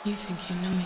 You think you know me?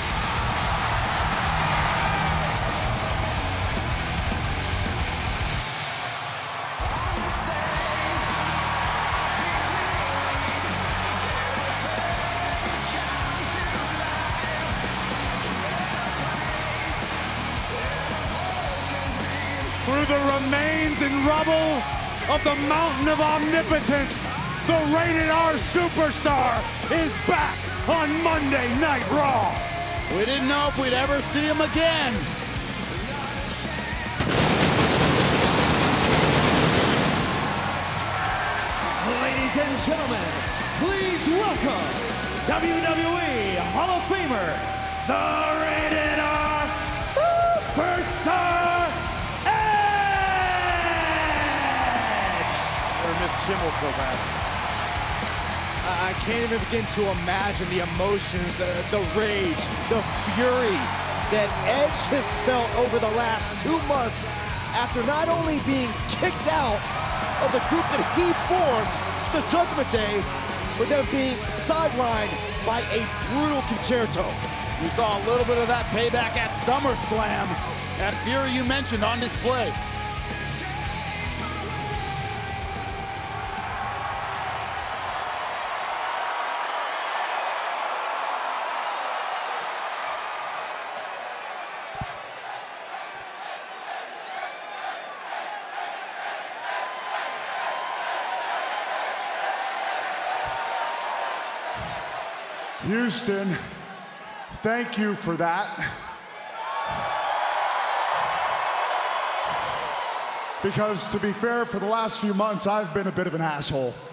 Through the remains and rubble of the mountain of omnipotence, the Rated R Superstar is back on Monday Night Raw. We didn't know if we'd ever see him again. Ladies and gentlemen, please welcome WWE Hall of Famer, the Rated R Superstar, Edge! I miss Kimmel so bad. I can't even begin to imagine the emotions, the rage, the fury that Edge has felt over the last 2 months after not only being kicked out of the group that he formed, the Judgment Day, but then being sidelined by a brutal concerto. We saw a little bit of that payback at SummerSlam. That fury you mentioned on display. Houston, thank you for that. Because to be fair, for the last few months, I've been a bit of an asshole.